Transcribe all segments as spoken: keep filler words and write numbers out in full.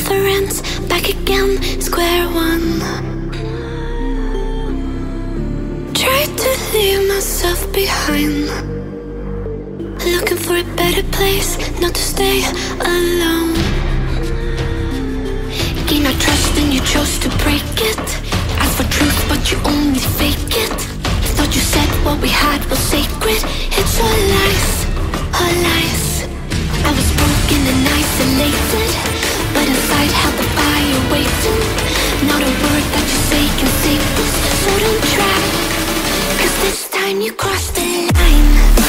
reference, back again, square one. Tried to leave myself behind, looking for a better place, not to stay alone. Gain our trust and you chose to break it. Ask for truth but you only fake it. Thought you said what we had was sacred. It's all lies, all lies. I was broken and isolated, but inside held the fire waiting. Not a word that you say can save us, so don't try, cause this time you crossed the line.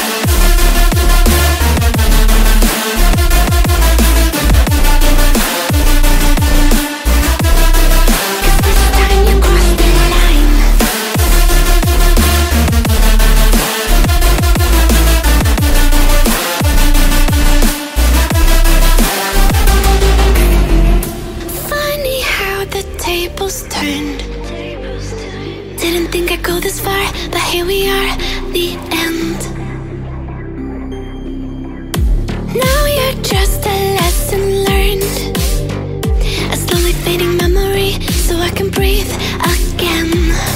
Turned. Didn't think I'd go this far, but here we are, the end. Now you're just a lesson learned, a slowly fading memory, so I can breathe again.